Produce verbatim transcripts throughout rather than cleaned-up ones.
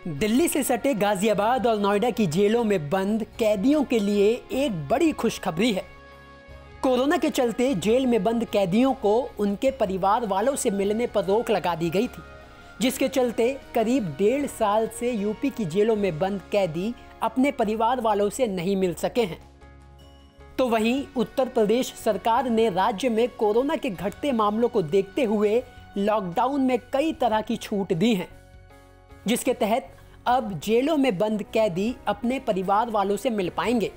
दिल्ली से सटे गाजियाबाद और नोएडा की जेलों में बंद कैदियों के लिए एक बड़ी खुशखबरी है। कोरोना के चलते जेल में बंद कैदियों को उनके परिवार वालों से मिलने पर रोक लगा दी गई थी, जिसके चलते करीब डेढ़ साल से यूपी की जेलों में बंद कैदी अपने परिवार वालों से नहीं मिल सके हैं। तो वहीं उत्तर प्रदेश सरकार ने राज्य में कोरोना के घटते मामलों को देखते हुए लॉकडाउन में कई तरह की छूट दी हैं, जिसके तहत अब जेलों में बंद कैदी अपने परिवार वालों से मिल पाएंगे।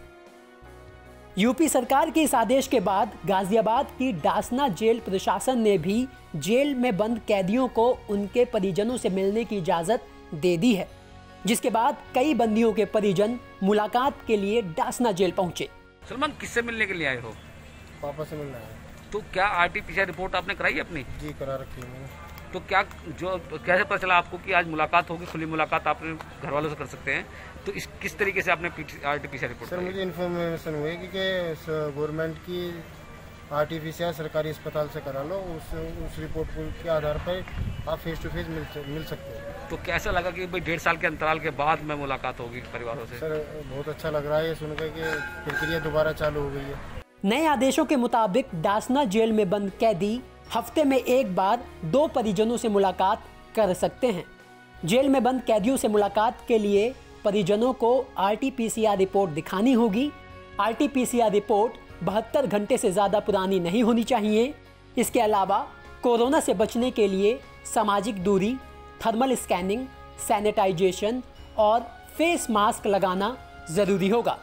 यूपी सरकार के इस आदेश के बाद गाजियाबाद की डासना जेल प्रशासन ने भी जेल में बंद कैदियों को उनके परिजनों से मिलने की इजाज़त दे दी है, जिसके बाद कई बंदियों के परिजन मुलाकात के लिए डासना जेल पहुंचे। सलमान, किससे मिलने के लिए आए हो? पापा से मिलना है। तो क्या आरटीपीसीआर रिपोर्ट आपने कराई अपनी? जी, करा रखी है मैंने। तो क्या जो कैसे पता चला आपको कि आज मुलाकात होगी, खुली मुलाकात आपने घर वालों से कर सकते हैं? तो इस किस तरीके से आपने आरटीपीसीआर रिपोर्ट? सर, मुझे इन्फॉर्मेशन हुई कि, कि गवर्नमेंट की आरटीपीसीआर सरकारी अस्पताल से करा लो, उस उस रिपोर्ट के आधार पर आप फेस टू फेस मिल मिल सकते हैं। तो कैसा लगा कि भाई डेढ़ साल के अंतराल के बाद में मुलाकात होगी परिवारों से? सर, बहुत अच्छा लग रहा है ये सुनकर कि प्रक्रिया दोबारा चालू हो गई है। नए आदेशों के मुताबिक डासना जेल में बंद कैदी हफ्ते में एक बार दो परिजनों से मुलाकात कर सकते हैं। जेल में बंद कैदियों से मुलाकात के लिए परिजनों को आरटीपीसीआर रिपोर्ट दिखानी होगी। आरटीपीसीआर रिपोर्ट बहत्तर घंटे से ज़्यादा पुरानी नहीं होनी चाहिए। इसके अलावा कोरोना से बचने के लिए सामाजिक दूरी, थर्मल स्कैनिंग, सैनिटाइजेशन और फेस मास्क लगाना ज़रूरी होगा।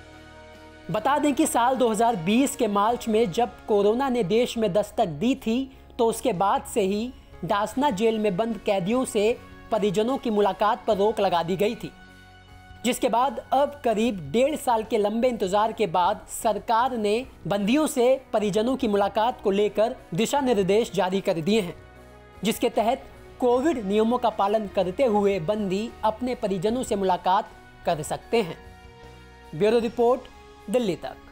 बता दें कि साल दो हज़ार बीस के मार्च में जब कोरोना ने देश में दस्तक दी थी, तो उसके बाद से ही डासना जेल में बंद कैदियों से परिजनों की मुलाकात पर रोक लगा दी गई थी, जिसके बाद अब करीब डेढ़ साल के लंबे इंतजार के बाद सरकार ने बंदियों से परिजनों की मुलाकात को लेकर दिशा निर्देश जारी कर दिए हैं, जिसके तहत कोविड नियमों का पालन करते हुए बंदी अपने परिजनों से मुलाकात कर सकते हैं। ब्यूरो रिपोर्ट, दिल्ली तक।